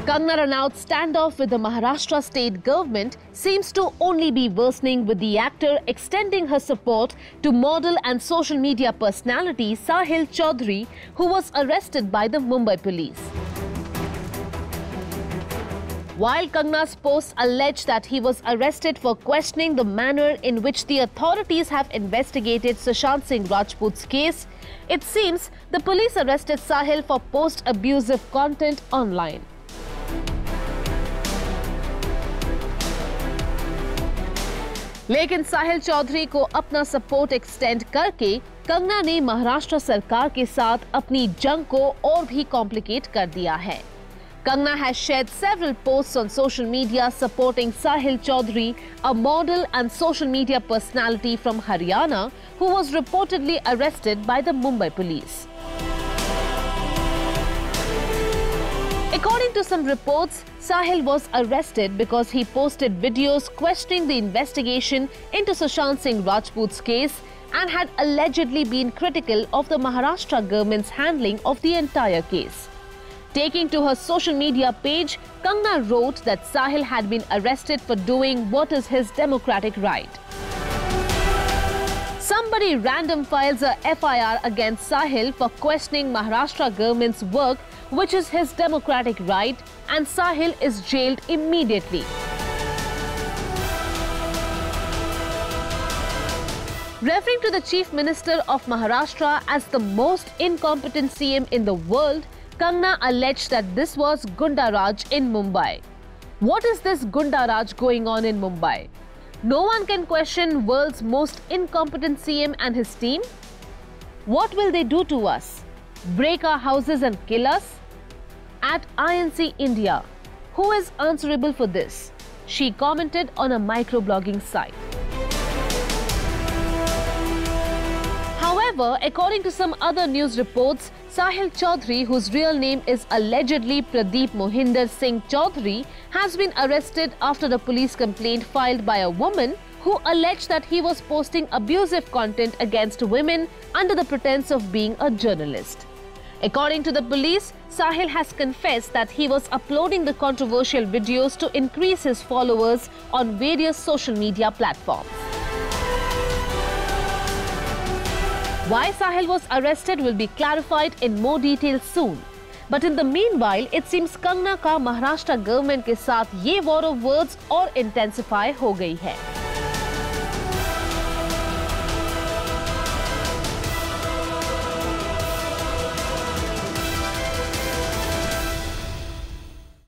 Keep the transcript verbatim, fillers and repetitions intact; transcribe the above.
Kangana Ranaut's standoff with the Maharashtra state government seems to only be worsening, with the actor extending her support to model and social media personality Sahil Chaudhary, who was arrested by the Mumbai police. While Kangana's posts allege that he was arrested for questioning the manner in which the authorities have investigated Sushant Singh Rajput's case, it seems the police arrested Sahil for post-abusive content online. लेकिन साहिल चौधरी को अपना support extend करके कंगना ने महाराष्ट्र सरकार के साथ अपनी जंग को और भी कॉम्प्लिकेट कर दिया है. Kangana has shared several posts on social media supporting Sahil Chaudhary, a model and social media personality from Haryana who was reportedly arrested by the Mumbai police. According to some reports, Sahil was arrested because he posted videos questioning the investigation into Sushant Singh Rajput's case and had allegedly been critical of the Maharashtra government's handling of the entire case. Taking to her social media page, Kangana wrote that Sahil had been arrested for doing what is his democratic right. Somebody random files a F I R against Sahil for questioning Maharashtra government's work, which is his democratic right, and Sahil is jailed immediately. Referring to the Chief Minister of Maharashtra as the most incompetent C M in the world, Kangana alleged that this was Gunda Raj in Mumbai. What is this Gunda Raj going on in Mumbai? No one can question world's most incompetent C M and his team. What will they do to us? Break our houses and kill us? At I N C India, who is answerable for this? She commented on a microblogging site. However, according to some other news reports, Sahil Chaudhary, whose real name is allegedly Pradeep Mohinder Singh Chaudhary, has been arrested after a police complaint filed by a woman who alleged that he was posting abusive content against women under the pretense of being a journalist. According to the police, Sahil has confessed that he was uploading the controversial videos to increase his followers on various social media platforms. Why Sahil was arrested will be clarified in more detail soon. But in the meanwhile, it seems Kangana का Maharashtra government के साथ ये war of words और intensify हो गई है.